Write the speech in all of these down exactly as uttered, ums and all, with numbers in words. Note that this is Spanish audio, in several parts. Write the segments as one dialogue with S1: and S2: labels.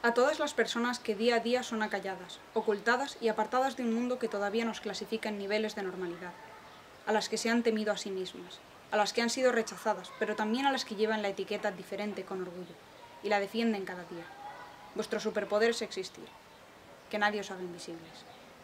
S1: A todas las personas que día a día son acalladas, ocultadas y apartadas de un mundo que todavía nos clasifica en niveles de normalidad. A las que se han temido a sí mismas, a las que han sido rechazadas, pero también a las que llevan la etiqueta diferente con orgullo, y la defienden cada día. Vuestro superpoder es existir. Que nadie os haga invisibles.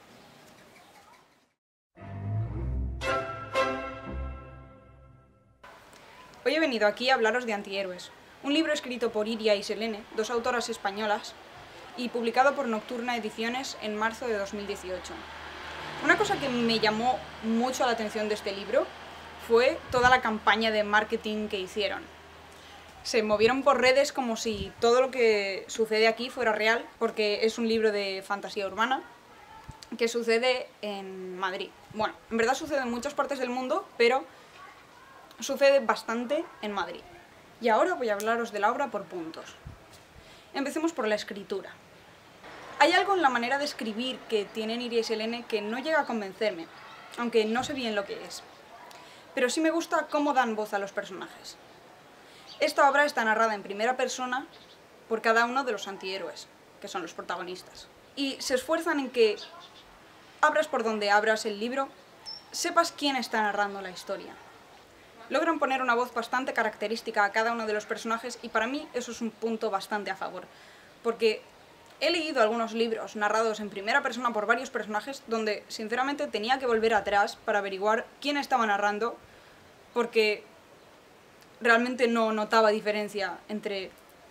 S1: Hoy he venido aquí a hablaros de Antihéroes, un libro escrito por Iria y Selene, dos autoras españolas, y publicado por Nocturna Ediciones en marzo de dos mil dieciocho. Una cosa que me llamó mucho la atención de este libro fue toda la campaña de marketing que hicieron. Se movieron por redes como si todo lo que sucede aquí fuera real, porque es un libro de fantasía urbana que sucede en Madrid. Bueno, en verdad sucede en muchas partes del mundo, pero sucede bastante en Madrid. Y ahora voy a hablaros de la obra por puntos. Empecemos por la escritura. Hay algo en la manera de escribir que tienen Iria y Selene que no llega a convencerme, aunque no sé bien lo que es. Pero sí me gusta cómo dan voz a los personajes. Esta obra está narrada en primera persona por cada uno de los antihéroes, que son los protagonistas. Y se esfuerzan en que, abras por donde abras el libro, sepas quién está narrando la historia. Logran poner una voz bastante característica a cada uno de los personajes y para mí eso es un punto bastante a favor, porque he leído algunos libros narrados en primera persona por varios personajes donde sinceramente tenía que volver atrás para averiguar quién estaba narrando, porque realmente no notaba diferencia entre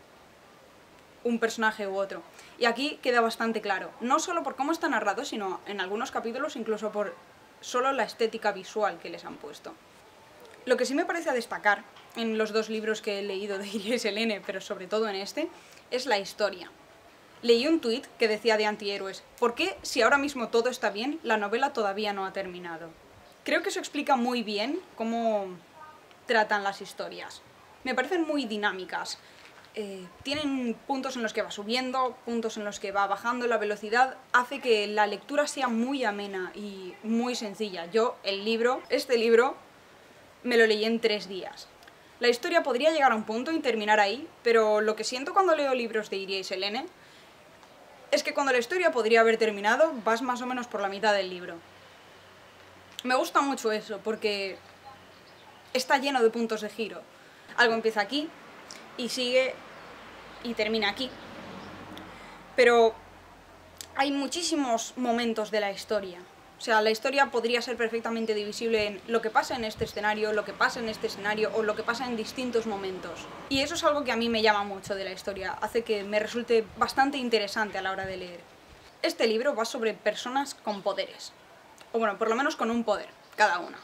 S1: un personaje u otro. Y aquí queda bastante claro, no solo por cómo está narrado, sino en algunos capítulos incluso por solo la estética visual que les han puesto. Lo que sí me parece a destacar en los dos libros que he leído de Iria y Selene, pero sobre todo en este, es la historia. Leí un tuit que decía de Antihéroes: ¿por qué, si ahora mismo todo está bien, la novela todavía no ha terminado? Creo que eso explica muy bien cómo tratan las historias. Me parecen muy dinámicas. Eh, tienen puntos en los que va subiendo, puntos en los que va bajando. La velocidad hace que la lectura sea muy amena y muy sencilla. Yo, el libro, este libro, me lo leí en tres días. La historia podría llegar a un punto y terminar ahí, pero lo que siento cuando leo libros de Iria y Selene es que cuando la historia podría haber terminado, vas más o menos por la mitad del libro. Me gusta mucho eso, porque está lleno de puntos de giro. Algo empieza aquí, y sigue, y termina aquí. Pero hay muchísimos momentos de la historia. O sea, la historia podría ser perfectamente divisible en lo que pasa en este escenario, lo que pasa en este escenario o lo que pasa en distintos momentos. Y eso es algo que a mí me llama mucho de la historia, hace que me resulte bastante interesante a la hora de leer. Este libro va sobre personas con poderes, o bueno, por lo menos con un poder, cada una,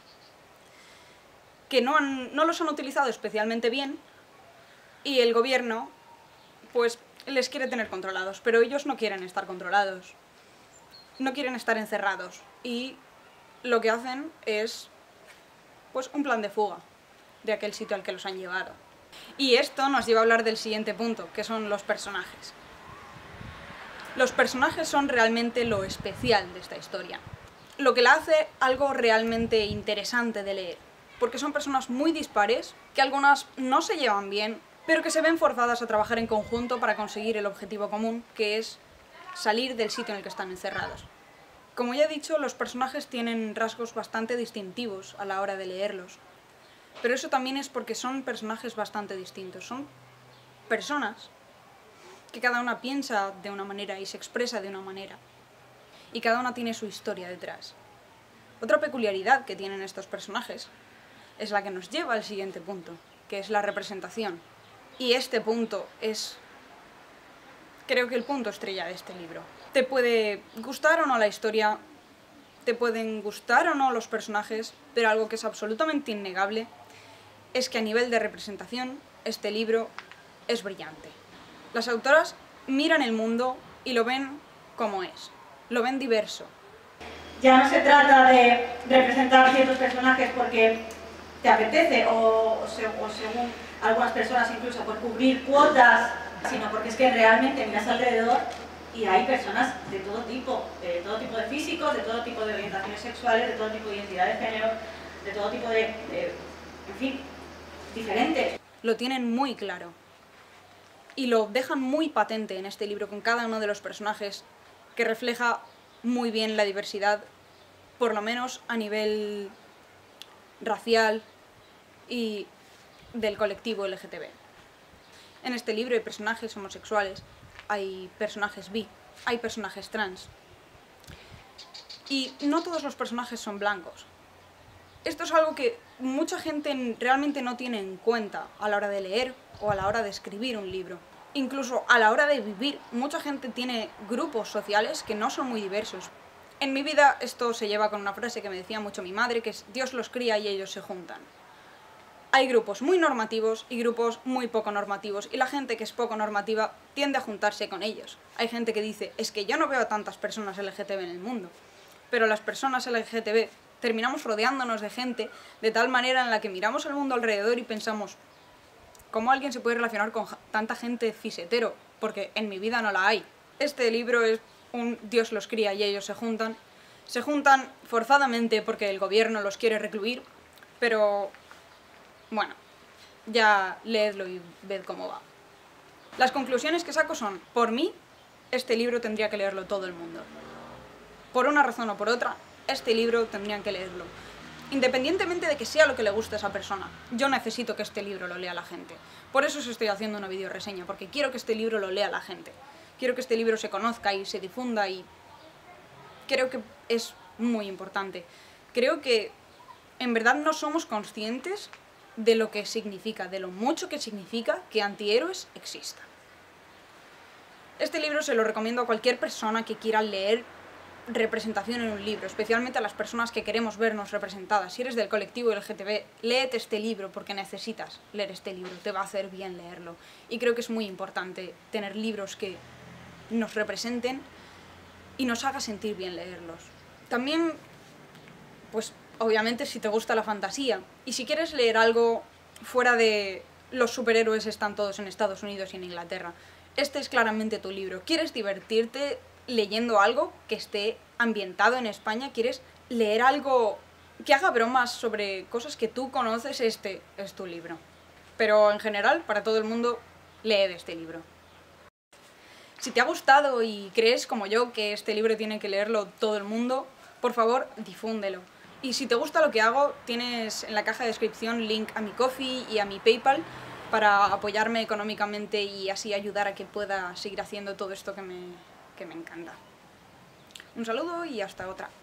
S1: que no, han, no los han utilizado especialmente bien y el gobierno, pues, les quiere tener controlados, pero ellos no quieren estar controlados. No quieren estar encerrados y lo que hacen es, pues, un plan de fuga de aquel sitio al que los han llevado. Y esto nos lleva a hablar del siguiente punto, que son los personajes. Los personajes son realmente lo especial de esta historia, lo que la hace algo realmente interesante de leer, porque son personas muy dispares, que algunas no se llevan bien, pero que se ven forzadas a trabajar en conjunto para conseguir el objetivo común, que es salir del sitio en el que están encerrados. Como ya he dicho, los personajes tienen rasgos bastante distintivos a la hora de leerlos, pero eso también es porque son personajes bastante distintos. Son personas que cada una piensa de una manera y se expresa de una manera, y cada una tiene su historia detrás. Otra peculiaridad que tienen estos personajes es la que nos lleva al siguiente punto, que es la representación. Y este punto es, creo que el punto estrella de este libro. Te puede gustar o no la historia, te pueden gustar o no los personajes, pero algo que es absolutamente innegable es que a nivel de representación este libro es brillante. Las autoras miran el mundo y lo ven como es, lo ven diverso.
S2: Ya no se trata de representar ciertos personajes porque te apetece o, o, se, o según algunas personas incluso por cubrir cuotas, sino porque es que realmente miras alrededor y hay personas de todo tipo, de todo tipo de físicos, de todo tipo de orientaciones sexuales, de todo tipo de identidad de género, de todo tipo de, de en fin, diferentes.
S1: Lo tienen muy claro. Y lo dejan muy patente en este libro con cada uno de los personajes, que refleja muy bien la diversidad, por lo menos a nivel racial y del colectivo L G T B. En este libro hay personajes homosexuales, hay personajes bi, hay personajes trans. Y no todos los personajes son blancos. Esto es algo que mucha gente realmente no tiene en cuenta a la hora de leer o a la hora de escribir un libro. Incluso a la hora de vivir, mucha gente tiene grupos sociales que no son muy diversos. En mi vida esto se lleva con una frase que me decía mucho mi madre, que es Dios los cría y ellos se juntan. Hay grupos muy normativos y grupos muy poco normativos, y la gente que es poco normativa tiende a juntarse con ellos. Hay gente que dice, es que yo no veo a tantas personas L G T B en el mundo, pero las personas L G T B terminamos rodeándonos de gente de tal manera en la que miramos al mundo alrededor y pensamos, ¿cómo alguien se puede relacionar con tanta gente cis-hetero? Porque en mi vida no la hay. Este libro es un Dios los cría y ellos se juntan. Se juntan forzadamente porque el gobierno los quiere recluir, pero bueno, ya leedlo y ved cómo va. Las conclusiones que saco son, por mí, este libro tendría que leerlo todo el mundo. Por una razón o por otra, este libro tendrían que leerlo. Independientemente de que sea lo que le guste a esa persona, yo necesito que este libro lo lea la gente. Por eso os estoy haciendo una videoreseña, porque quiero que este libro lo lea la gente. Quiero que este libro se conozca y se difunda, y creo que es muy importante. Creo que en verdad no somos conscientes de lo que significa, de lo mucho que significa que antihéroes existan. Este libro se lo recomiendo a cualquier persona que quiera leer representación en un libro, especialmente a las personas que queremos vernos representadas. Si eres del colectivo L G T B, léete este libro porque necesitas leer este libro, te va a hacer bien leerlo. Y creo que es muy importante tener libros que nos representen y nos haga sentir bien leerlos. También, pues obviamente si te gusta la fantasía y si quieres leer algo fuera de los superhéroes están todos en Estados Unidos y en Inglaterra, este es claramente tu libro. ¿Quieres divertirte leyendo algo que esté ambientado en España? ¿Quieres leer algo que haga bromas sobre cosas que tú conoces? Este es tu libro. Pero en general, para todo el mundo, lee este libro. Si te ha gustado y crees, como yo, que este libro tiene que leerlo todo el mundo, por favor, difúndelo. Y si te gusta lo que hago, tienes en la caja de descripción link a mi Ko-fi y a mi PayPal para apoyarme económicamente y así ayudar a que pueda seguir haciendo todo esto que me, que me encanta. Un saludo y hasta otra.